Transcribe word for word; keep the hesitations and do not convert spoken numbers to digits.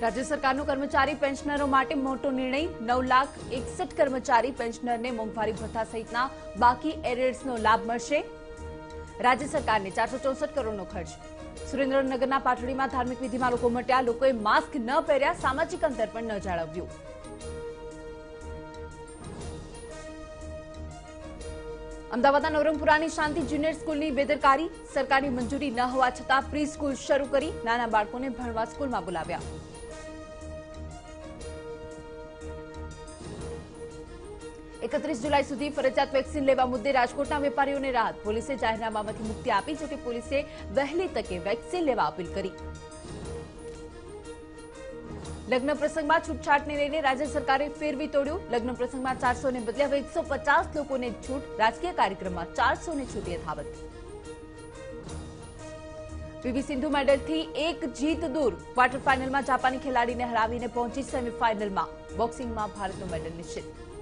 રાજ્ય સરકારનો કર્મચારી પેન્શનરો માટે મોટો નિર્ણય. નવ લાખ એકસઠ કર્મચારી પેન્શનરને મોંઘવારી ભથ્થા સહિતના બાકી એરિયર્સનો લાભ મળશે. રાજ્ય સરકારને ચારસો ચોસઠ કરોડનો ખર્ચ. સુરેન્દ્રનગરના પાટડીમાં ધાર્મિક વિધિમાં લોકો મટ્યા. લોકોએ માસ્ક ન પહેર્યા, સામાજિક અંતર પણ ન જાળવ્યું. અમદાવાદના નવરંગપુરાની શાંતિ જુનિયર સ્કૂલની બેદરકારી. સરકારની મંજૂરી ન હોવા છતાં પ્રી સ્કૂલ શરૂ કરી. નાના બાળકોને ભણવા સ્કૂલમાં બોલાવ્યા. એકત્રીસ જુલાઈ સુધી ફરજિયાત વેક્સિન લેવા મુદ્દે રાજકોટના વેપારીઓને રાહત. પોલીસે જાહેરનામામાંથી મુક્તિ આપી, જોકે પોલીસે વહેલી તકે વેક્સિન લેવા અપીલ કરી. લગ્ન પ્રસંગમાં છૂટછાટને લઈને રાજ્ય સરકારે ફેરવી તોડ્યું. લગ્ન પ્રસંગમાં ચારસો ને બદલે હવે એકસો પચાસ લોકોને છૂટ. રાજકીય કાર્યક્રમમાં ચારસો ને છૂટ યથાવત. પીવી સિંધુ મેડલથી એક જીત દૂર. ક્વાર્ટર ફાઇનલમાં જાપાની ખેલાડીને હરાવીને પહોંચી સેમીફાઇનલમાં. બોક્સિંગમાં ભારતનો મેડલ નિશ્ચિત.